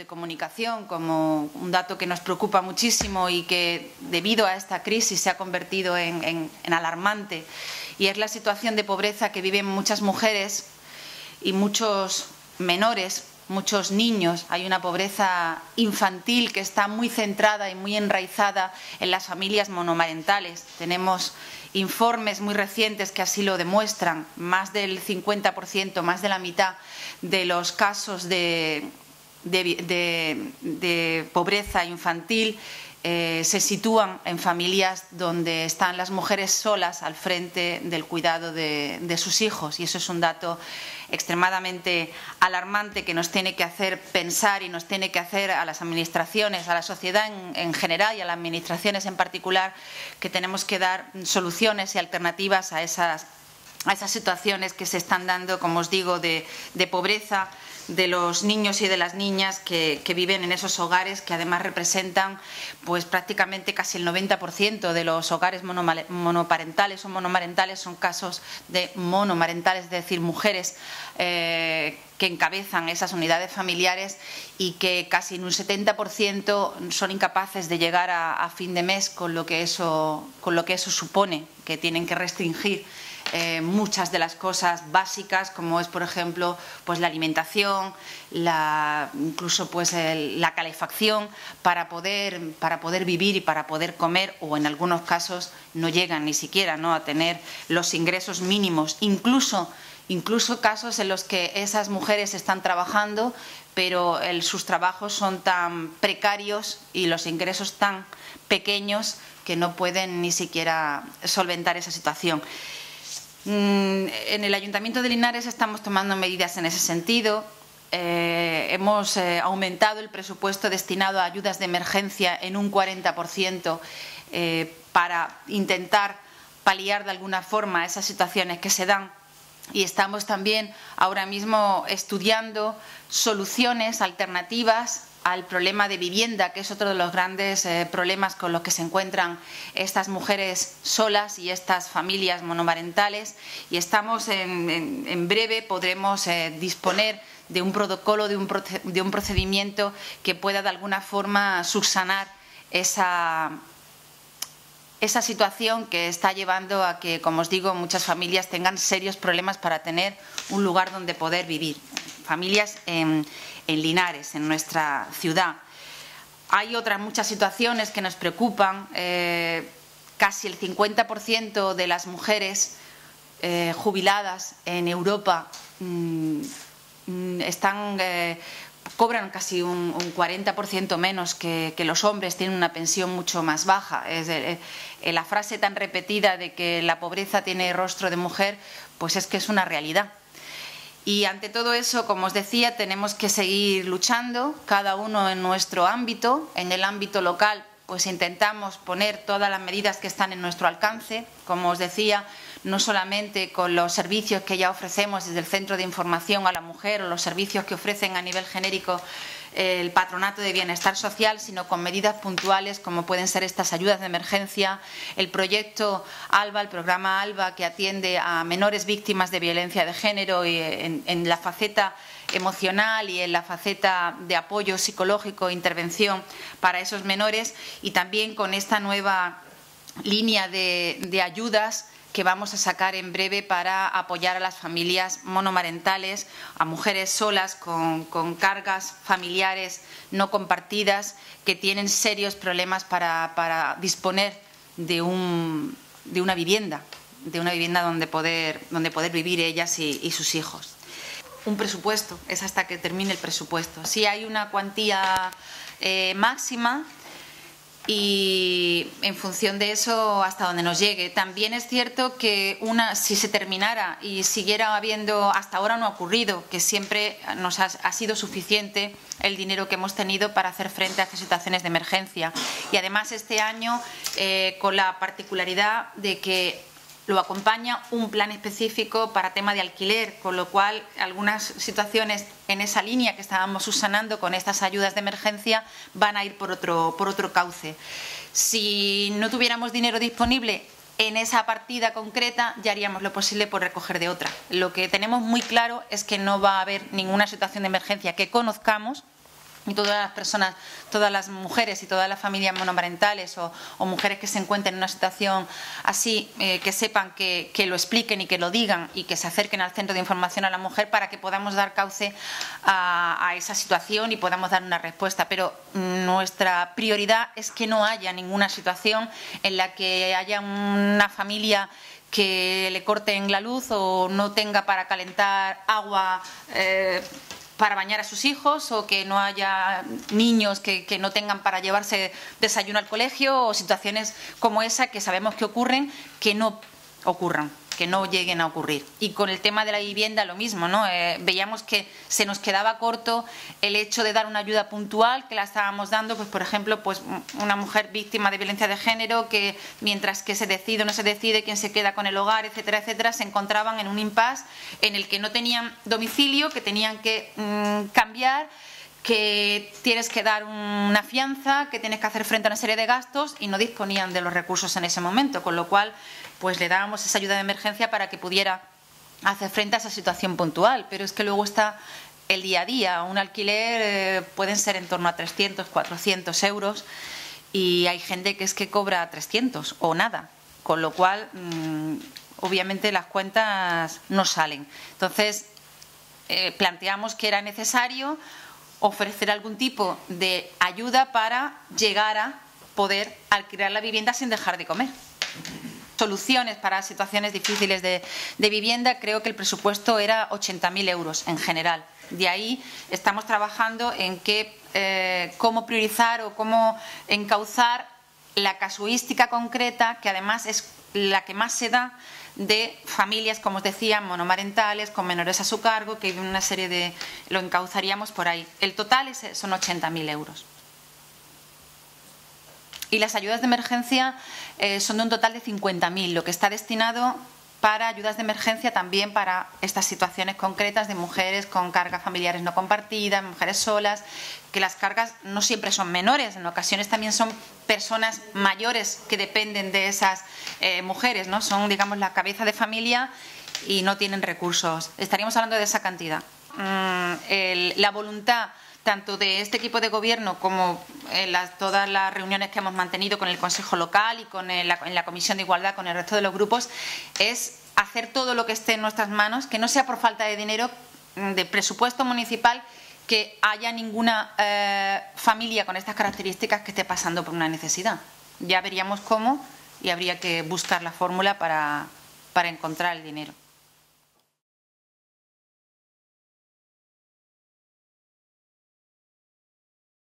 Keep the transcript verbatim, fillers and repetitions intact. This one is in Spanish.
comunicación como un dato que nos preocupa muchísimo y que debido a esta crisis se ha convertido en, en, en alarmante, y es la situación de pobreza que viven muchas mujeres y muchos menores, muchos niños. Hay una pobreza infantil que está muy centrada y muy enraizada en las familias monomarentales. Tenemos informes muy recientes que así lo demuestran. Más del cincuenta por ciento, más de la mitad de los casos de, de, de, de pobreza infantil eh, se sitúan en familias donde están las mujeres solas al frente del cuidado de, de sus hijos, y eso es un dato extremadamente alarmante que nos tiene que hacer pensar y nos tiene que hacer a las administraciones, a la sociedad en, en general y a las administraciones en particular, que tenemos que dar soluciones y alternativas a esas, a esas situaciones que se están dando, como os digo, de, de pobreza de los niños y de las niñas que, que viven en esos hogares, que además representan pues prácticamente casi el noventa por ciento de los hogares monoparentales o monomarentales. Son casos de monomarentales, es decir, mujeres eh, que encabezan esas unidades familiares y que casi en un setenta por ciento son incapaces de llegar a, a fin de mes, con lo que eso, con lo que eso supone, que tienen que restringir Eh, muchas de las cosas básicas, como es, por ejemplo, pues la alimentación, la, incluso pues el, la calefacción, para poder, para poder vivir y para poder comer, o en algunos casos no llegan ni siquiera, ¿no?, a tener los ingresos mínimos. Incluso, incluso casos en los que esas mujeres están trabajando, pero el, sus trabajos son tan precarios y los ingresos tan pequeños que no pueden ni siquiera solventar esa situación. En el Ayuntamiento de Linares estamos tomando medidas en ese sentido. Eh, hemos eh, aumentado el presupuesto destinado a ayudas de emergencia en un cuarenta por ciento eh, para intentar paliar de alguna forma esas situaciones que se dan, y estamos también ahora mismo estudiando soluciones alternativas al problema de vivienda, que es otro de los grandes eh, problemas con los que se encuentran estas mujeres solas y estas familias monomarentales, y estamos en, en, en breve podremos eh, disponer de un protocolo, de un, de un procedimiento que pueda de alguna forma subsanar esa, esa situación que está llevando a que, como os digo, muchas familias tengan serios problemas para tener un lugar donde poder vivir. Familias en, en Linares, en nuestra ciudad. Hay otras muchas situaciones que nos preocupan. Eh, casi el cincuenta por ciento de las mujeres eh, jubiladas en Europa mmm, están, eh, cobran casi un, un cuarenta por ciento menos que, que los hombres, tienen una pensión mucho más baja. Es, eh, eh, la frase tan repetida de que la pobreza tiene rostro de mujer, pues es que es una realidad. Y ante todo eso, como os decía, tenemos que seguir luchando, cada uno en nuestro ámbito. En el ámbito local, pues intentamos poner todas las medidas que están en nuestro alcance, como os decía, no solamente con los servicios que ya ofrecemos desde el Centro de Información a la Mujer o los servicios que ofrecen a nivel genérico el Patronato de Bienestar Social, sino con medidas puntuales como pueden ser estas ayudas de emergencia, el proyecto ALBA, el programa ALBA, que atiende a menores víctimas de violencia de género y en, en la faceta emocional y en la faceta de apoyo psicológico e intervención para esos menores, y también con esta nueva línea de, de ayudas que vamos a sacar en breve para apoyar a las familias monomarentales, a mujeres solas con, con cargas familiares no compartidas, que tienen serios problemas para, para disponer de, un, de una vivienda, de una vivienda donde poder, donde poder vivir ellas y, y sus hijos. Un presupuesto, es hasta que termine el presupuesto. Sí hay una cuantía eh, máxima, y en función de eso hasta donde nos llegue. También es cierto que una, si se terminara y siguiera habiendo, hasta ahora no ha ocurrido, que siempre nos ha, ha sido suficiente el dinero que hemos tenido para hacer frente a estas situaciones de emergencia. Y además este año eh, con la particularidad de que lo acompaña un plan específico para tema de alquiler, con lo cual algunas situaciones en esa línea que estábamos subsanando con estas ayudas de emergencia van a ir por otro, por otro cauce. Si no tuviéramos dinero disponible en esa partida concreta, ya haríamos lo posible por recoger de otra. Lo que tenemos muy claro es que no va a haber ninguna situación de emergencia que conozcamos y todas las personas, todas las mujeres y todas las familias monomarentales o, o mujeres que se encuentren en una situación así, eh, que sepan que, que lo expliquen y que lo digan y que se acerquen al Centro de Información a la Mujer para que podamos dar cauce a, a esa situación y podamos dar una respuesta. Pero nuestra prioridad es que no haya ninguna situación en la que haya una familia que le corten la luz o no tenga para calentar agua eh, para bañar a sus hijos, o que no haya niños que, que no tengan para llevarse desayuno al colegio, o situaciones como esa que sabemos que ocurren, que no ocurran, que no lleguen a ocurrir. Y con el tema de la vivienda lo mismo, ¿no? Eh, veíamos que se nos quedaba corto el hecho de dar una ayuda puntual, que la estábamos dando, pues por ejemplo, pues una mujer víctima de violencia de género que mientras que se decide o no se decide quién se queda con el hogar, etcétera, etcétera, se encontraban en un impasse en el que no tenían domicilio, que tenían que mmm, cambiar, que tienes que dar una fianza, que tienes que hacer frente a una serie de gastos y no disponían de los recursos en ese momento, con lo cual pues le dábamos esa ayuda de emergencia para que pudiera hacer frente a esa situación puntual. Pero es que luego está el día a día. Un alquiler eh, pueden ser en torno a trescientos, cuatrocientos euros y hay gente que es que cobra trescientos o nada, con lo cual mmm, obviamente las cuentas no salen. Entonces eh, planteamos que era necesario ofrecer algún tipo de ayuda para llegar a poder alquilar la vivienda sin dejar de comer. Soluciones para situaciones difíciles de, de vivienda, creo que el presupuesto era ochenta mil euros en general. De ahí estamos trabajando en qué, eh, cómo priorizar o cómo encauzar la casuística concreta, que además es la que más se da, de familias, como os decía, monomarentales, con menores a su cargo, que una serie de... lo encauzaríamos por ahí. El total es, son ochenta mil euros. Y las ayudas de emergencia eh, son de un total de cincuenta mil, lo que está destinado para ayudas de emergencia también para estas situaciones concretas de mujeres con cargas familiares no compartidas, mujeres solas, que las cargas no siempre son menores, en ocasiones también son personas mayores que dependen de esas eh, mujeres, ¿no? Son, digamos, la cabeza de familia y no tienen recursos. Estaríamos hablando de esa cantidad. Mm, el, la voluntad tanto de este equipo de gobierno como en las, todas las reuniones que hemos mantenido con el Consejo Local y con el, la, en la Comisión de Igualdad con el resto de los grupos, es hacer todo lo que esté en nuestras manos, que no sea por falta de dinero, de presupuesto municipal, que haya ninguna eh, familia con estas características que esté pasando por una necesidad. Ya veríamos cómo y habría que buscar la fórmula para, para encontrar el dinero.